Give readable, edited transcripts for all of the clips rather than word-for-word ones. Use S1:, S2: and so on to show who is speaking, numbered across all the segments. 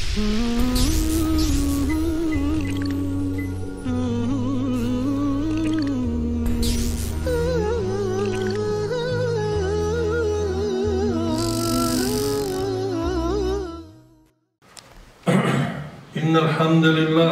S1: إن الحمد لله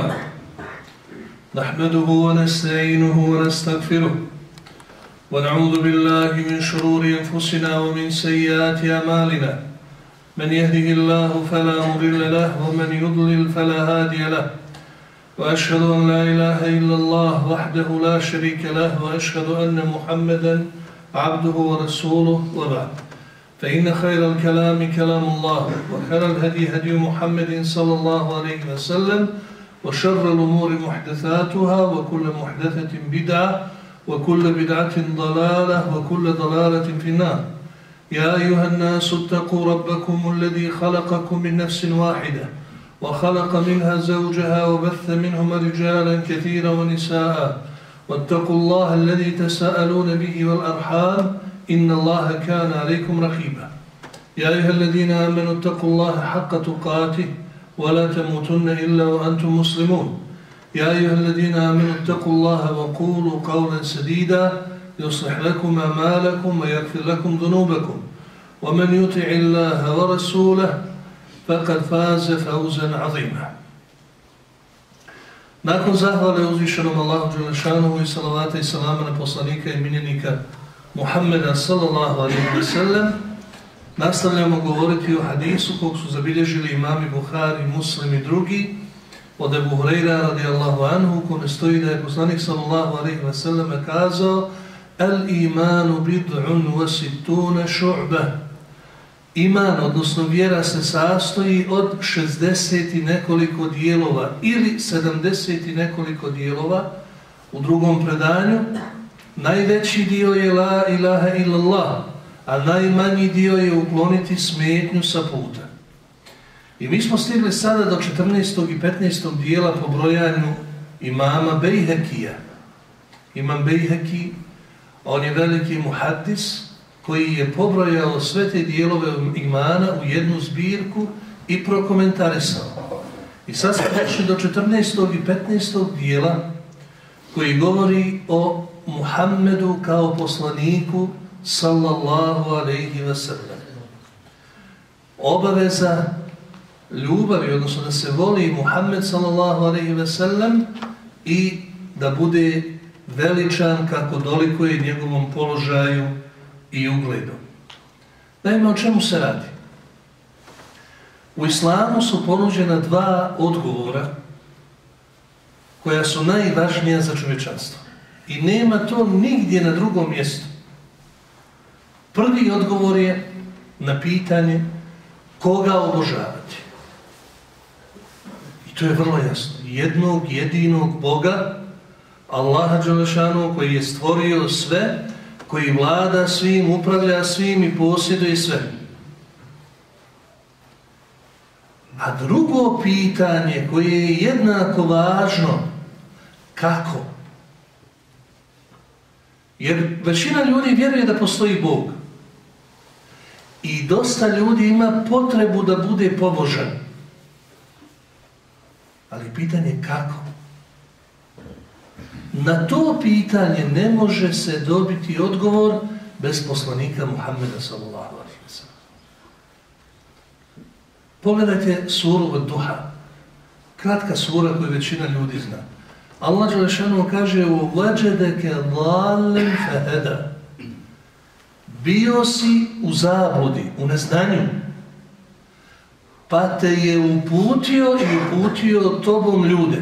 S1: نحمده ونستعينه ونستغفره ونعوذ بالله من شرور أنفسنا ومن سيئات أعمالنا من يهده الله فلا مضل له ومن يضلل فلا هادي له وأشهد أن لا إله إلا الله وحده لا شريك له وأشهد أن محمدا عبده ورسوله وبعد فإن خير الكلام كلام الله وخير الهدي هدي محمد صلى الله عليه وسلم وشر الأمور محدثاتها وكل محدثة بدعة وكل بدعة ضلالة وكل ضلالة في النار يا أيها الناس اتقوا ربكم الذي خلقكم من نفس واحدة وخلق منها زوجها وبث منهما رجالا كثيرا ونساء واتقوا الله الذي تساءلون به والأرحام إن الله كان عليكم رقيبا يا أيها الذين آمنوا اتقوا الله حق تقاته ولا تموتن إلا وأنتم مسلمون يا أيها الذين آمنوا اتقوا الله وقولوا قولا سديدا يصلح لكم أعمالكم ويغفر لكم ذنوبكم ومن يطع الله ورسوله فقد فاز فوزا عظيما. Nakon zahvale uzvišenom Allahu dželešanuhu i salavata i salama na poslanika i miljenika Muhammeda sallallahu alejhi ve sellem, nastavljamo govoriti o hadisu kog su zabilježili imami Buhari, Muslim i drugi od Ebu Hureyra radijallahu anhu, u kome stoji da je poslanik sallallahu alejhi ve sellem kazao: "El imanu bid'un wa sittuna šu'ba." Iman, odnosno vjera, se sastoji od 60 i nekoliko dijelova ili 70 i nekoliko dijelova. U drugom predanju najveći dio je la ilaha illallah, a najmanji dio je ukloniti smetnju sa puta. I mi smo stigli sada do 14. i 15. dijela po brojanju imama Bejhekija. Imam Bejheki, on je veliki muhaddis koji je pobrojao sve te dijelove imana u jednu zbirku i prokomentarisao. I sad smo došli do 14. i 15. dijela koji govori o Muhammedu kao poslaniku sallallahu alejhi ve sellem. Obaveza ljubavi, odnosno da se voli Muhammed sallallahu alejhi ve sellem i da bude veličan kako dolikuje njegovom položaju i ugledu. Naime, o čemu se radi? U islamu su ponuđena dva odgovora koja su najvažnija za čovječanstvo. I nema to nigdje na drugom mjestu. Prvi odgovor je na pitanje koga obožavati. I to je vrlo jasno. Jednog jedinog Boga, Allaha dželešanu, koji je stvorio sve, koji vlada svim, upravlja svim i posjeduje sve. A drugo pitanje koje je jednako važno, kako? Jer većina ljudi vjeruje da postoji Bog. I dosta ljudi ima potrebu da bude pobožan. Ali pitanje je kako? Na to pitanje ne može se dobiti odgovor bez poslanika Muhammeda sallallahu alejhi ve sellem. Pogledajte suru Ad-Duha. Kratka sura koju većina ljudi zna. Allah dželešanu kaže: "Wajadaka dhallan fahada." Bio si u zabludi, u neznanju, pa te je uputio i uputio tobom ljude.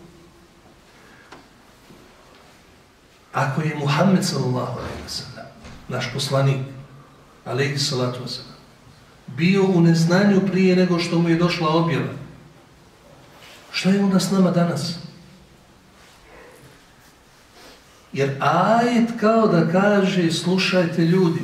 S1: Ako je Muhammed sallallahu alejhi ve sellem, naš poslanik, alejhi salatu vesselam, bio u neznanju prije nego što mu je došla objava, šta je onda s nama danas? Jer ajet kao da kaže: slušajte ljudi,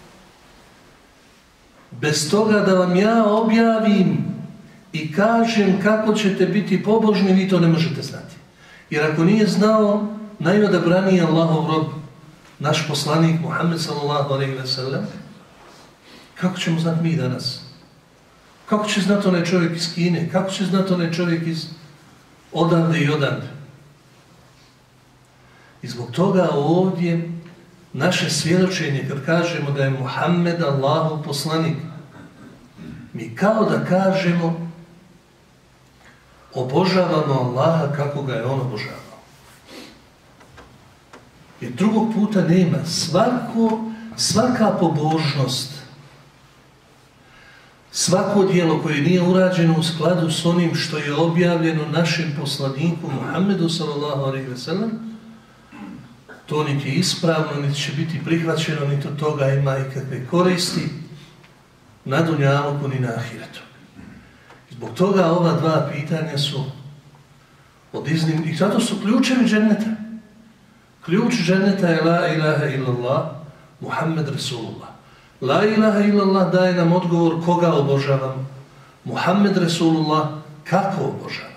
S1: bez toga da vam ja objavim i kažem kako ćete biti pobožni, vi to ne možete znati. Jer ako nije znao najodabraniji Allahov rob, naš poslanik Muhammed sallallahu alejhi ve sellem, kako ćemo znati mi danas? Kako će znati onaj čovjek iz Kine? Kako će znati onaj čovjek iz odande i odande? I zbog toga ovdje naše svjedočenje, kad kažemo da je Muhammed Allahov poslanik, mi kao da kažemo obožavamo Allaha kako ga je on obožavao. Jer drugog puta nema. Svaka pobožnost, svako djelo koje nije urađeno u skladu s onim što je objavljeno našem poslaniku Muhammedu sallallahu alejhi ve sellem, to niti je ispravno, niti će biti prihvaćeno, niti od toga ima ikakve koristi na dunjaluku ni na ahiretu. Zbog toga ova dva pitanja su od iznimnih, i zato su ključevi dženneta. Ključ dženneta je la ilaha illallah, Muhammed Rasulullah. La ilaha illallah daje nam odgovor koga obožavamo. Muhammed Rasulullah kako obožavamo.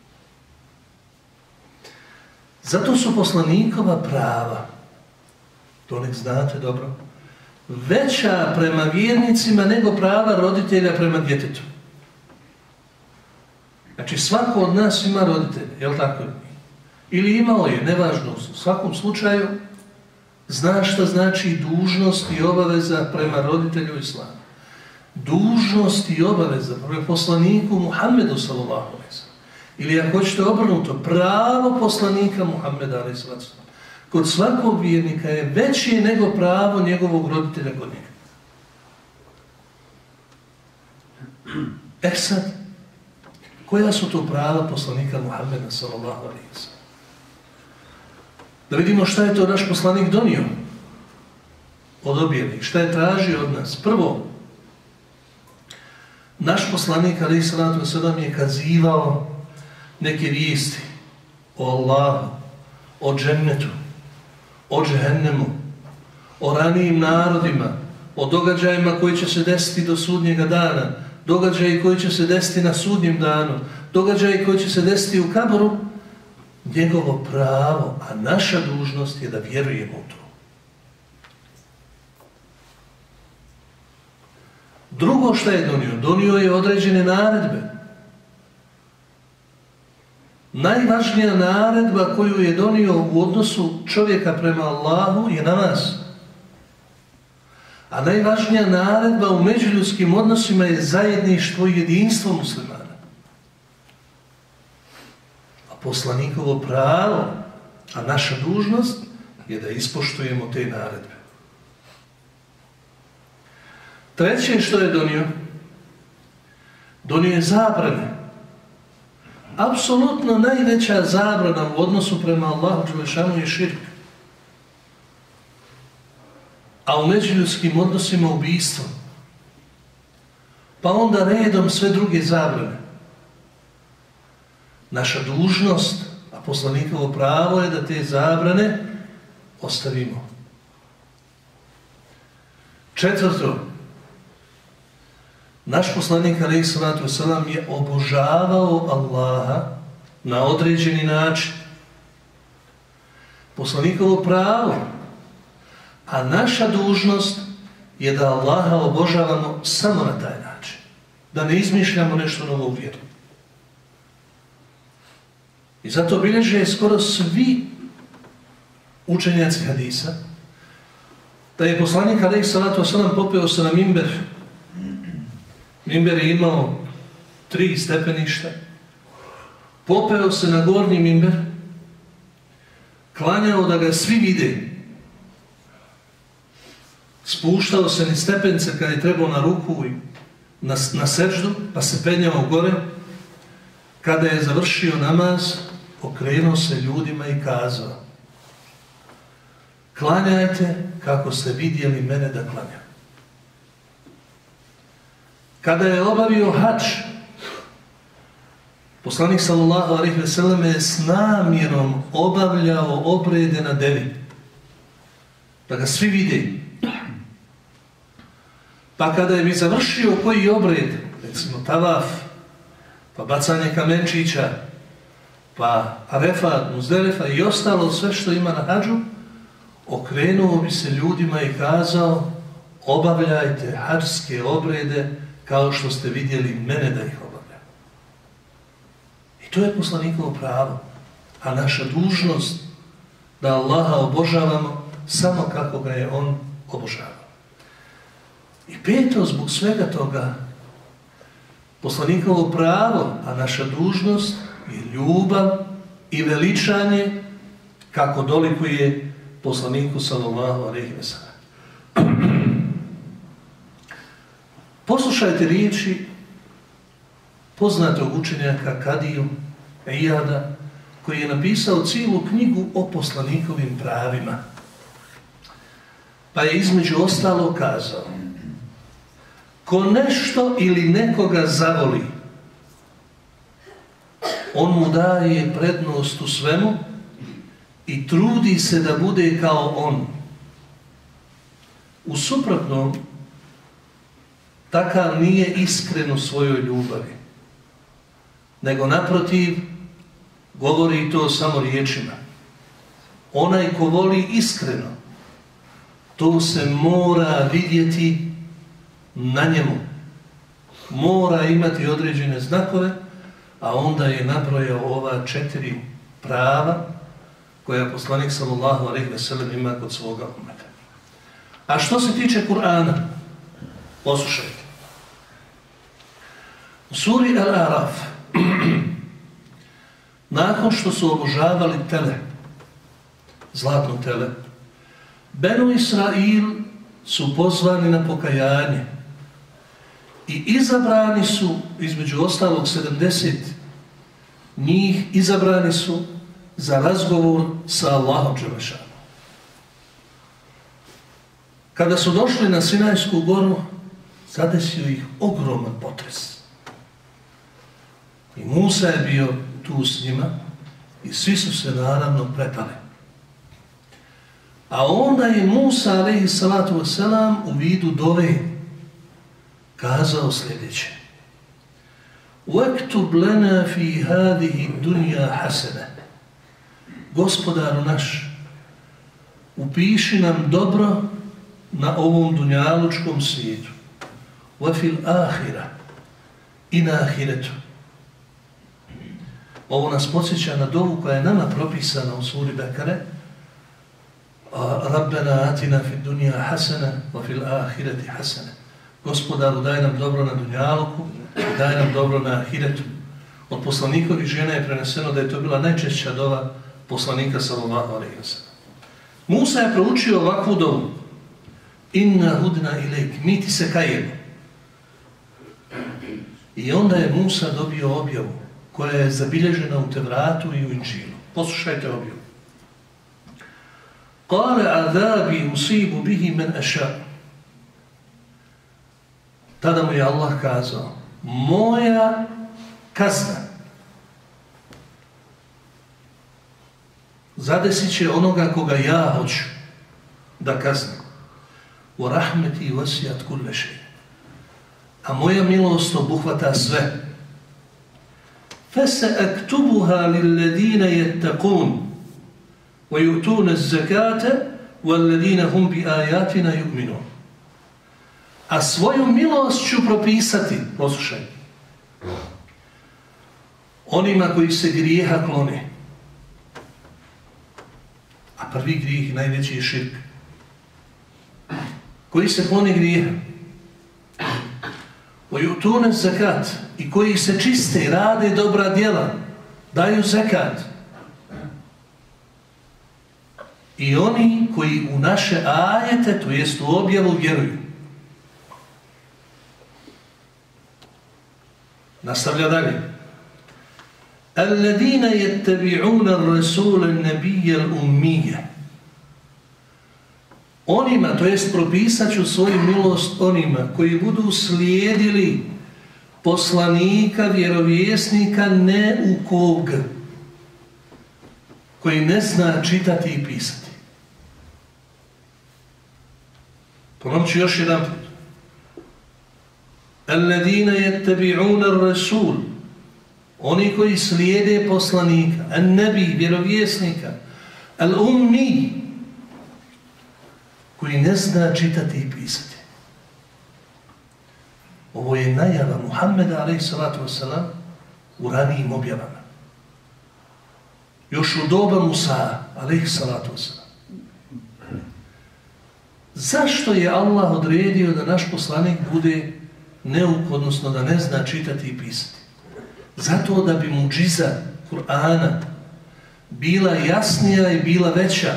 S1: Zato su poslanikova prava, to nek znate dobro, veća prema vjernicima nego prava roditelja prema djetetu. Znači svako od nas ima roditelja, jel tako? Ili imao je, nevažno, u svakom slučaju zna šta znači dužnost i obaveza prema roditelju islama. Dužnost i obaveza prema poslaniku Muhammedu sallallahu alejhi ve sellem. Ili ako hoćete obrnuto, pravo poslanika Muhammeda alejhi ve sellem kod svakog vjernika je veće nego pravo njegovog roditelja kod njega. Sad, koja su to prava poslanika Muhammeda sallallahu alejhi ve sellem? Da vidimo šta je to naš poslanik donio od objave, šta je tražio od nas. Prvo, naš poslanik alejhi salatu vesselam je kazivao neke vijesti o Allahu, o džennetu, o džehennemu, o ranijim narodima, o događajima koji će se desiti do sudnjega dana, događaji koji će se desiti na sudnjem danu, događaji koji će se desiti u kaboru. Njegovo pravo, a naša dužnost je da vjerujemo u to. Drugo što je donio? Donio je određene naredbe. Najvažnija naredba koju je donio u odnosu čovjeka prema Allahu je namaz. A najvažnija naredba u međuljudskim odnosima je zajedništvo i jedinstvo muslimana. Poslanikovo pravo, a naša dužnost je da ispoštujemo te naredbe. Treće što je donio? Donio je zabrane. Apsolutno najveća zabrana u odnosu prema Allahu dželešanu je širk. A u međuljudskim odnosima ubijstvo. Pa onda redom sve druge zabrane. Naša dužnost, a poslanikovo pravo je da te zabrane ostavimo. Četvrto, naš poslanik alejhi salatu vesselam je obožavao Allaha na određeni način. Poslanikovo pravo, a naša dužnost je da Allaha obožavamo samo na taj način. Da ne izmišljamo nešto novo u vjeri. I zato bilježe skoro svi učenjaci hadisa da je poslanik alejhi salatu vesselam popeo se na mimber. Mimber je imao 3 stepeništa. Popeo se na gornji mimber, klanjao da ga svi vide. Spuštao se niz stepence kad je trebao na ruku i na seždu, pa se penjao gore. Kada je završio namaz, okrenuo se ljudima i kazao: klanjajte kako ste vidjeli mene da klanjam. Kada je obavio hadž, poslanik sallallahu alejhi ve sellem je s namjerom obavljao obrede na devi, da ga svi vide. Pa kada je bi završio koji obred, recimo tavaf, pa bacanje kamenčića, pa arefat, muzdelifa i ostalo sve što ima na hadžu, okrenuo bi se ljudima i kazao: obavljajte hadžske obrede kao što ste vidjeli mene da ih obavljam. I to je poslanikovo pravo, a naša dužnost da Allaha obožavamo samo kako ga je on obožavao. I peto, zbog svega toga, poslanikovo pravo, a naša dužnost je ljubav i veličanje kako dolikuje poslaniku sallallahu alejhi ve sellem. Poslušajte riječi poznatog učenjaka Kadiju Ijada, koji je napisao cijelu knjigu o poslanikovim pravima. Pa je između ostalo kazao: ko nešto ili nekoga zavoli, on mu daje prednost u svemu i trudi se da bude kao on. U suprotnom, takav nije iskren u svojoj ljubavi, nego naprotiv, govori to samo riječima. Onaj ko voli iskreno, to se mora vidjeti na njemu. Mora imati određene znakove, a onda je nabrojao ova 4 prava koja poslanik sallallahu alejhi ve sellem ima kod svoga ummeta. A što se tiče Kur'ana, poslušajte. U suri Al-Araf, nakon što su obožavali tele, zlatno tele, Benu Israil su pozvani na pokajanje i izabrani su, između ostalog 70 njih, izabrani su za razgovor sa Allahom dželešanu. Kada su došli na Sinajsku goru, zadesio ih ogroman potres. I Musa je bio tu s njima i svi su se naravno prepali. A onda je Musa alejhi salatu vesselam u vidu dove kazao sljedeće: وَاكْتُبْ لَنَا فِي هَذِهِ الدُّنْيَا حَسَنًا. Gospodaru naš, upiši nam dobro na ovom dunjalučkom svijetu. وَفِي الْآخِرَةِ, i na ahiretu. Ovo nas podsjeća na dovu koja je nama propisana u suri Bekare: Rabbena atina fi dunja hasana wa fil ahireti hasana. Gospodaru, daj nam dobro na dunjaluku, daj nam dobro na ahiretu. Od poslanikovih žena je preneseno da je to bila najčešća dova poslanika sallallahu alejhi ve sellem. Musa je proučio ovakvu dovu: Inna hudna ilejk, mi ti se kajemo. I onda je Musa dobio objavu koja je zabilježena u Tevratu i u Inžilu. Poslušajte objavu. Qale azabi usibu bihi men aša. Tada mu je Allah kazao: moja kazna zadesit će onoga koga ja hoću da kaznim. Wa rahmeti wasiyat kulle shay. A moja milost obuhvata sve. فَسَأَكْتُبُهَا لِلَّذِينَ يَتَّقُونَ وَيُؤْتُونَ الزَّكَاةَ وَالَّذِينَ هُمْ بِآيَاتِنَا يُؤْمِنُونَ. A svoju milost ću propisati, poslušaj, onima koji se grijeha klone. A prvi grijeh, najveći je širk. Koji se klone grijeha. وَيُؤْتُونَ الزَّكَاةَ, i koji se čiste, rade dobra djela, daju zekat. I oni koji u naše ajete, to jest u objavu, vjeruju. Nastavlja dalje. الَّذِينَ يَتَّبِعُونَ الرَّسُولَ النَّبِيَّ الْأُمِّيَّ. Onima, to jest propisat ću svoju milost onima koji budu slijedili poslanika, vjerovjesnika neukog, koji ne zna čitati i pisati. Ponovit ću još jedan put. الَّذِينَ يَتَّبِعُونَ الرَّسُولَ, oni koji slijede poslanika, an-nabi, vjerovjesnika, al-ummi, koji ne zna čitati i pisati. Ovo je najava Muhammeda a.s. u ranijim objavama. Još u doba Musa a.s. Zašto je Allah odredio da naš poslanik bude neuk, odnosno da ne zna čitati i pisati? Zato da bi muđiza Kur'ana bila jasnija i bila veća.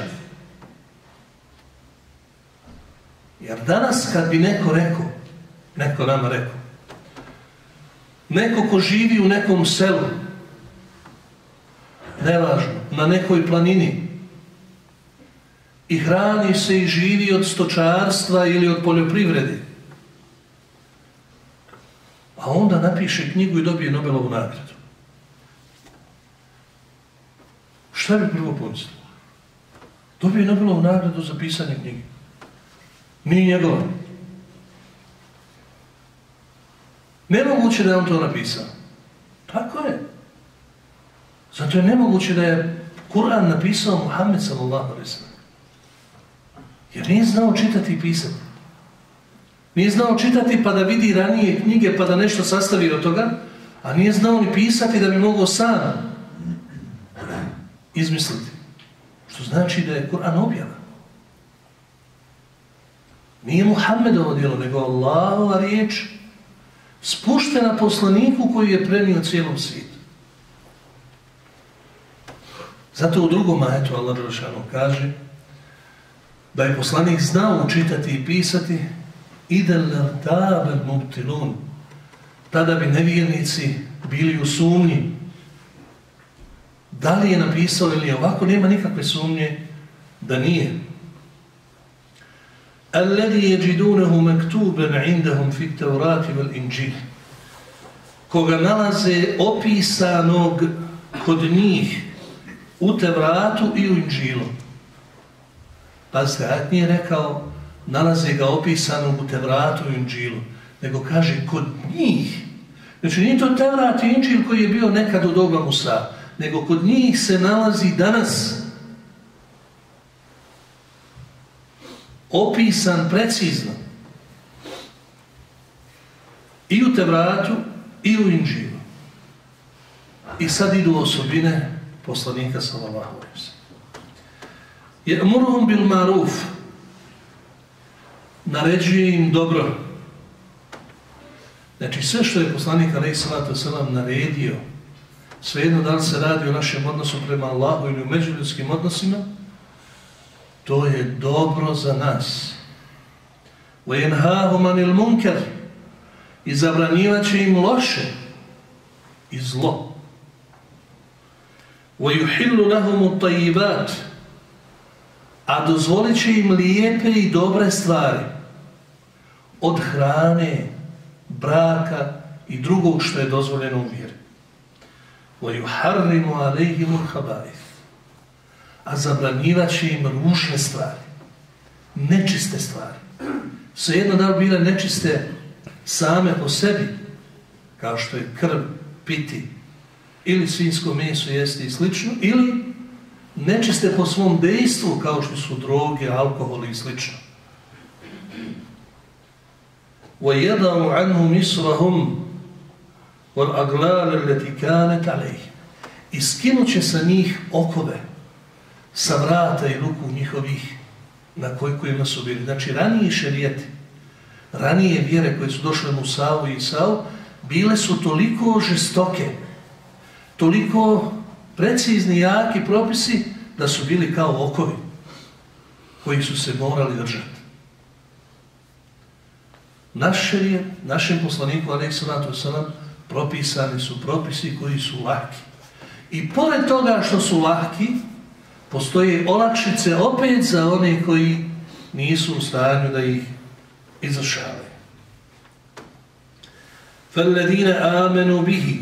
S1: Jer danas kad bi neko nama rekao, neko ko živi u nekom selu, nevažno, na nekoj planini, i hrani se i živi od stočarstva ili od poljoprivrede, a onda napiše knjigu i dobije Nobelovu nagradu. Šta bi prvo pomislio? Dobije Nobelovu nagradu za pisanje knjige. Nije njegova. Nemoguće da je on to napisao. Tako je. Zato je nemoguće da je Kur'an napisao Muhammed sallallahu alejhi ve sellem. Jer nije znao čitati i pisati. Nije znao čitati pa da vidi ranije knjige pa da nešto sastavi od toga, a nije znao ni pisati da bi mogao sam izmisliti. Što znači da je Kur'an objava. Nije Muhammedovo djelo, nego Allahova riječ spuštena poslaniku koji je prenio cijelom svijetu. Zato u drugom ajetu Allah dželešanu kaže da je poslanik znao čitati i pisati idel tabel mubtilun. Tada bi nevjernici bili u sumnji. Da li je napisao ili ovako, nema nikakve sumnje da nije. Alladhi yajidunahu maktuban indahum fi at-taurati wal injil. Koga nalaze opisanog kod njih u Tevratu i u Inžilu. Pazite, ajet nije rekao nalaze ga opisanog u Tevratu i Inžilu, nego kaže kod njih. Znači nije to Tevrat i Inžil koji je bio nekad u doba Musa, nego kod njih se nalazi danas opisan precizno i u Tevratu i u Inžilu. I sad idu osobine poslanika sallallahu alejhi ve sellem. Ya'muruhum bil ma'ruf, naređuje im dobro. Znači sve što je poslanik alejhi salatu vesselam naredio, svejedno da li se radi o našem odnosu prema Allahu ili u međuljudskim odnosima, to je dobro za nas. وَيَنْهَاهُمْ عَنِ الْمُنْكَرِ, i zabranjivat će im loše i zlo. وَيُحِلُّ لَهُمُ الطَّيِّبَاتِ, a dozvolit će im lijepe i dobre stvari od hrane, braka i drugog što je dozvoljeno u vjeri. وَيُحَرِّمُ عَلَيْهِمُ الْخَبَائِثِ, a zabranjivat će im ružne stvari, nečiste stvari. Svejedno da li bile nečiste same po sebi, kao što je krv, piti, ili svinjsko meso jesti i slično, ili nečiste po svom dejstvu, kao što su droge, alkohol i slično. وَيَدَعُ عَنْهُمْ إِسْرَهُمْ وَالْأَغْلَالَ الَّتِي كَانَتْ عَلَيْهِمْ, i skinut će sa njih okove sa vrata i ruku njihovih na kojima su bili. Znači ranije šerijeti, ranije vjere koje su došle Musa'u i Isa'u, bile su toliko žestoke, toliko precizni, jaki propisi, da su bili kao okovi koji su se morali držati. Naš šerijet, našem poslaniku alejhi salatu vesselam, propisani su propisi koji su lahki. I pored toga što su lahki, postoje olakšice opet za one koji nisu u stanju da ih izvršavaju. فَالَّذِينَ آمَنُوا بِهِ,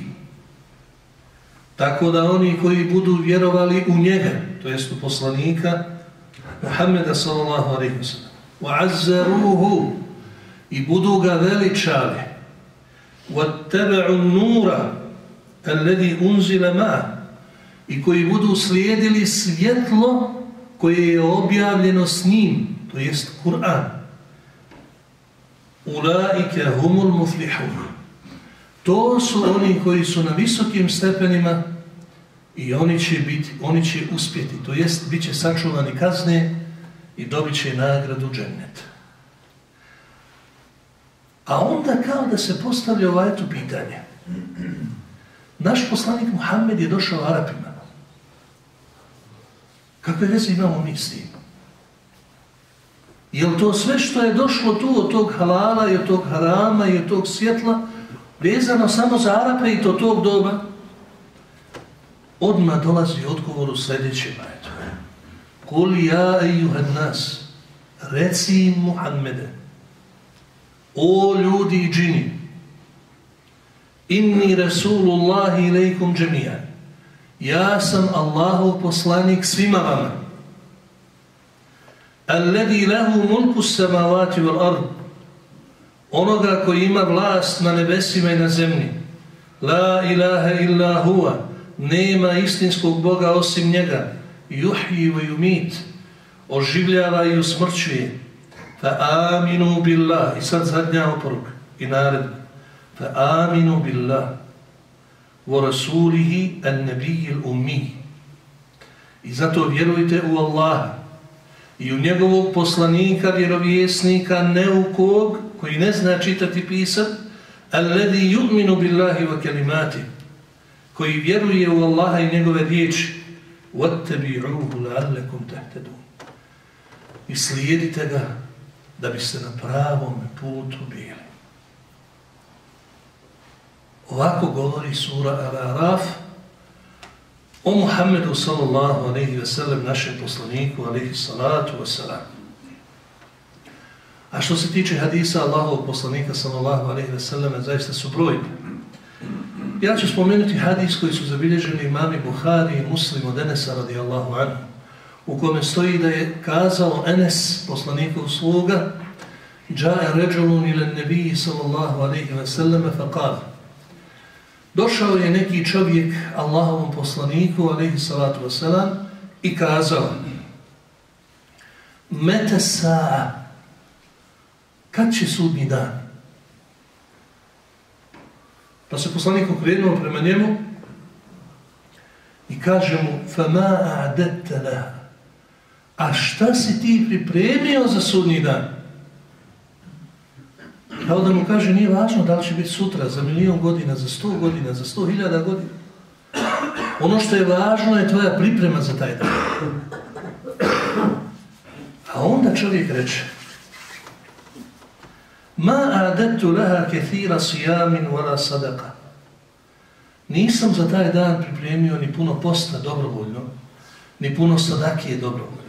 S1: tako da oni koji budu vjerovali u njega, to jest u poslanika Muhammeda sallallahu alejhi ve sellem, وَعَزَّرُوهُ, i budu ga veličali, وَاتَّبَعُوا النُّورَ الَّذِي أُنْزِلَ مَعَهُ, i koji budu slijedili svjetlo koje je objavljeno s njim, to jest Kur'an. Ulaike humul muflihun. To su oni koji su na visokim stepenima i oni će uspjeti, to jest bit će sačuvani kazne i dobit će nagradu džennet. A onda kao da se postavlja ovaj tu pitanje. Naš poslanik Muhammed je došao Arapima. Kakve veze imamo mi s tim? Je li to sve što je došlo tu od tog halala i od tog harama i od tog svjetla vezano samo za Arape i to tog doba? Odmah dolazi odgovor u sljedećem ajetu. Kul ja ejuhan nas, reci Muhammede, o ljudi i džini, inni Rasulullahi ilaikum džemijan, ja sam Allahov poslanik svima vama, alladhi lahu mulku samavati wal ard, onoga koji ima vlast na nebesima i na zemlji, la ilaha illa huwa, nema istinskog Boga osim njega, yuhyi wa yumit, oživljava i usmrćuje, fa aminu billah, i sad zadnja oporuka i naredba, fa aminu billah, wa rasulihi an nabiyil ummi, i zato vjerujte u Allaha i u njegovog poslanika, vjerovjesnika, neukog, koji ne zna čitati pisati, alladhi yu'minu billahi wa kalimati, koji vjeruje u Allaha i njegove riječi, وَاتَّبِعُوهُ لَعَلَّكُمْ تَهْتَدُونَ, i slijedite ga da biste na pravom putu bili. Ovako govori sura Al-Araf o Muhammedu sallallahu alejhi ve sellem, našem poslaniku alejhi salatu ve selam. A što se tiče hadisa Allahovog poslanika sallallahu alejhi ve sellem, zaista su brojni. Ja ću spomenuti hadis koji su zabilježeni imami Buhari i Muslim od Enesa radijallahu anhu, u kome stoji da je kazao Enes, poslanikov sluga, Dža'a ređulun ila nebiji sallallahu alejhi ve selleme fa kala. Došao je neki čovjek Allahovom poslaniku alejhi salatu ve selam i kazao: Mete sa'a, kad će sudnji dan? Pa se poslanik okrenuo prema njemu i kaže mu: Fama a'dadta laha, a šta si ti pripremio za sudnji dan? Kao da mu kaže, nije važno da li će biti sutra, za 1.000.000 godina, za 100 godina, za 100.000 godina. Ono što je važno je tvoja priprema za taj dan. A onda čovjek reče: Ma a'dadtu laha kathira siyamin wala sadaqa. Nisam za taj dan pripremio ni puno posta dobrovoljno, ni puno sadakije dobrovoljne.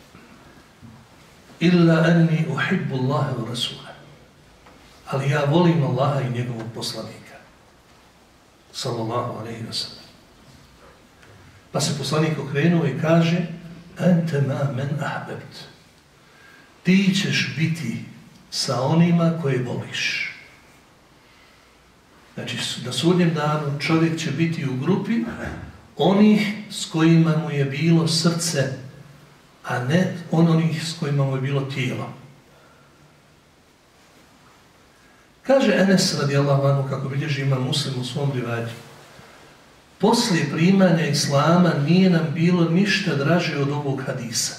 S1: Illa anni uhibbu Allaha wa rasula. Ali ja volim Allaha i njegovog poslanika. Sallallahu alejhi ve sellem. Pa se poslanik okrenuo i kaže: Ente ma men ahbabt. Ti ćeš biti sa onima koje voliš. Znači, na sudnjem danu čovjek će biti u grupi onih s kojima mu je bilo srce, a ne onih s kojima mu je bilo tijelo. Kaže Enes radijallahu anhu, kako bilježi Imam Muslim u svom rivajetu, poslije primanja Islama nije nam bilo ništa draže od ovog hadisa.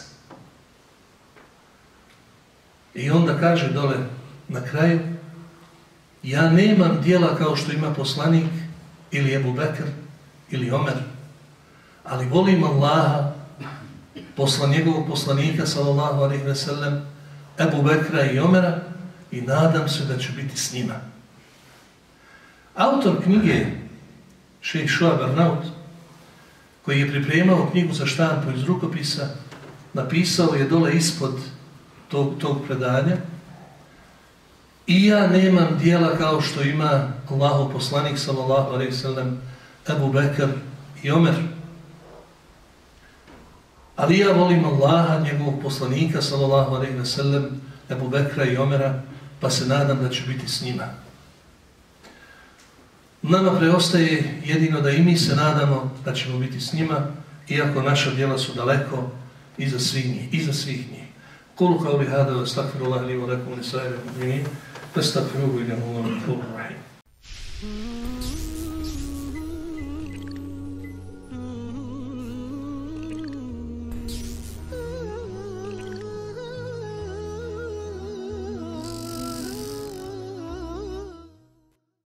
S1: I onda kaže dole na kraju: ja nemam djela kao što ima poslanik ili Ebu Bekr ili Omer, ali volim Allaha, njegovog poslanika sallallahu alejhi ve sellem, Ebu Bekra i Omera, i nadam se da ću biti s njima. Autor knjige, šejh Šuab Arnaut, koji je pripremao knjigu za štampu iz rukopisa, napisao je dole ispod tog predanja: i ja nemam djela kao što ima Allahov poslanik sallallahu alejhi ve sellem, Ebu Bekr i Omer, ali ja volim Allaha, njegovog poslanika sallallahu alejhi ve sellem, Ebu Bekra i Omera, pa se nadam da ću biti s njima. Nama preostaje jedino da i mi se nadamo da ćemo biti s njima, iako naša djela su daleko iza svih njih. Kulu qawli hada wa astaghfirullaha li wa lakum wa lisa'iril mu'minin فاستغفروه إنه هو الغفور الرحيم.